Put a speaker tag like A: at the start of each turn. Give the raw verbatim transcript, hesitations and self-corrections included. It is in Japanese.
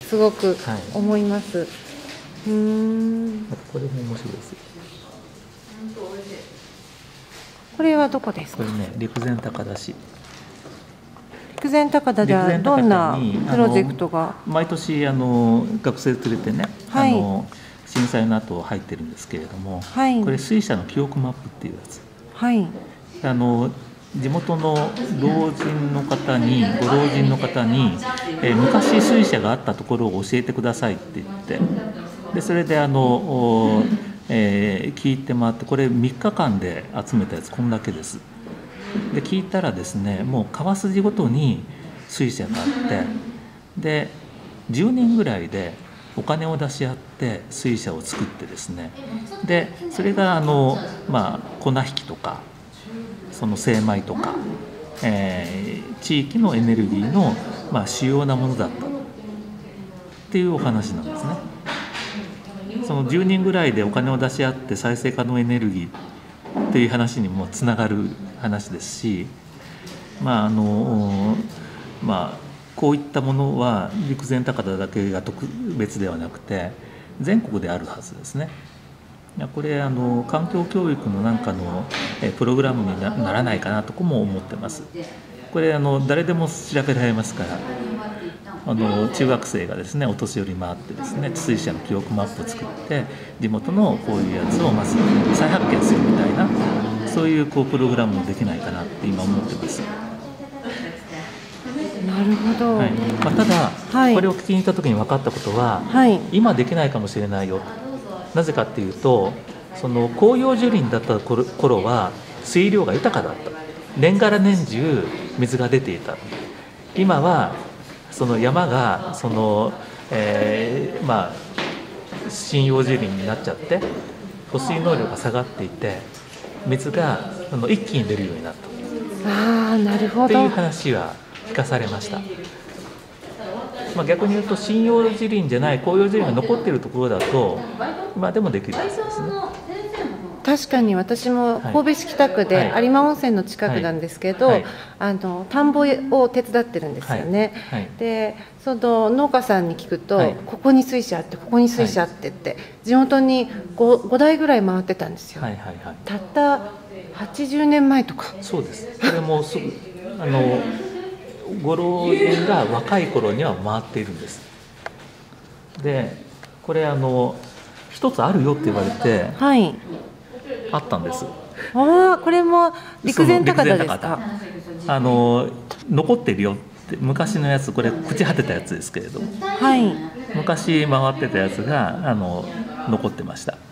A: すごく思います。はい、うーん。
B: これも面白いですよ。
A: これはどこですか？
B: これね、陸前高田市。
A: 陸前高田ではどんなプロジェクトが？
B: 毎年あの学生連れてね、
A: はい、
B: あの震災の後入ってるんですけれども、
A: はい、
B: これ水車の記憶マップっていうやつ。
A: はい、
B: あの地元の老人の方にご老人の方に、えー、昔水車があったところを教えてくださいって言って、でそれであの、えー、聞いて回って、これみっかかんで集めたやつこんだけです。で聞いたらですね、もう川筋ごとに水車があって、でじゅうにんぐらいでお金を出し合って水車を作ってですね、でそれがあの、まあ、粉引きとかその精米とか、えー、地域のエネルギーの、まあ、主要なものだったっていうお話なんですね。そのじゅうにんぐらいでお金を出し合って再生可能エネルギーっていう話にもつながる話ですし、まああのまあこういったものは陸前高田だけが特別ではなくて全国であるはずですね。これあの環境教育のなんかのプログラムに な, ならないかなとかも思ってます。これあの誰でも調べられますから、あの中学生がですねお年寄り回ってですね水車の記憶マップを作って地元のこういうやつをまず再発見するみたいな、そういうこうプログラムもできないかなって今思ってます。
A: なるほど。
B: はい、まあ、ただ、はい、これを聞きに行った時に分かったことは、はい、今できないかもしれないよ。なぜかっていうと、その広葉樹林だった頃は水量が豊かだった。年がら年中水が出ていた。今はその山がその、えー、まあ針葉樹林になっちゃって保水能力が下がっていて水がその一気に出るようになった。
A: ああ、なるほど。
B: っていう話は聞かされました。まあ、逆に言うと針葉樹林じゃない広葉樹林が残っているところだと今でもできるんですね。
A: 確かに私も神戸市北区で有馬温泉の近くなんですけど、はいはい、あの田んぼを手伝ってるんですよね。はいはい、でその農家さんに聞くと、はい、ここに水車あってここに水車あってって、はい、地元に 5, ごだいぐらい回ってたんですよ。はいはいはい、たったはちじゅうねんまえとか。
B: そうです。それもすぐあのご老人が若い頃には回っているんです。でこれあの一つあるよって言われて、はい、あったんです。
A: ああ、これも陸前高田ですか？
B: あの残ってるよって昔のやつ、これ朽ち果てたやつですけれども、はい、昔回ってたやつがあの残ってました。